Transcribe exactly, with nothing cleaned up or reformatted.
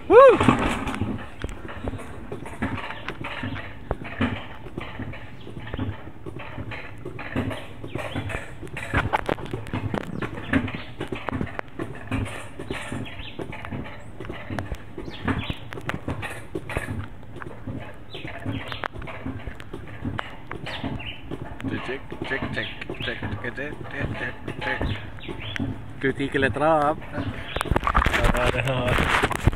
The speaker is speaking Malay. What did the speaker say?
Woo! Check, check, check, check, check, check, check, check. Tutti che le trap.